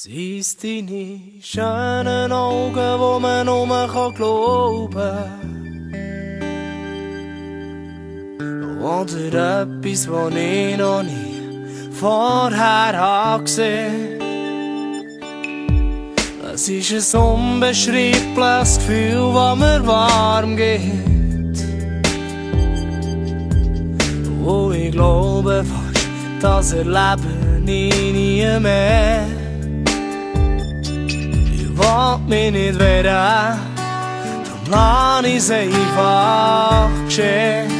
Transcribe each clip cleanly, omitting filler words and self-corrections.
Sind's deine schönen Augen, wo man nur glauben kann? Oder etwas, das ich noch nie vorher gesehen habe. Es ist ein unbeschreibliches Gefühl, das mir warm geht. Oh, ich glaube fast, das erlebe ich nie mehr. Ich will mich nicht wehren, darum lass ich's einfach geschehen.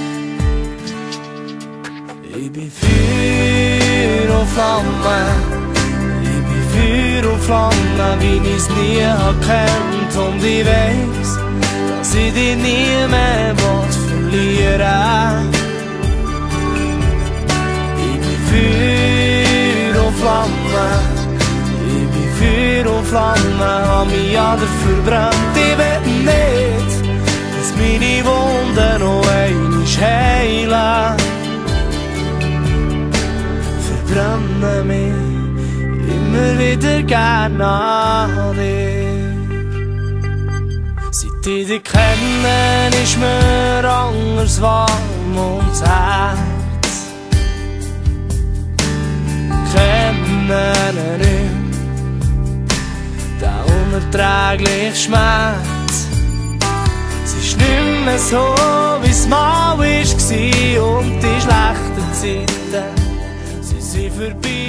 Ich bin Feuer und Flamme, ich bin Feuer und Flamme, wie ich's nie gekannt. Und ich weiss, dass ich dich nie mehr verlieren will. Ich bin Feuer und Flamme, ich bin Feuer und Flamme, hab mich ja dafür brennt. Ich will nicht, dass meine Wunden noch einmal heilen. Verbrenne mich immer wieder gern an dir. Seit ich dich kenne, ist mir anders warm ums Herz. Kenne nicht der unerträgliche Schmerz. Es ist nicht mehr so, wie's mal war, und die schlechten Zeiten sind vorbei.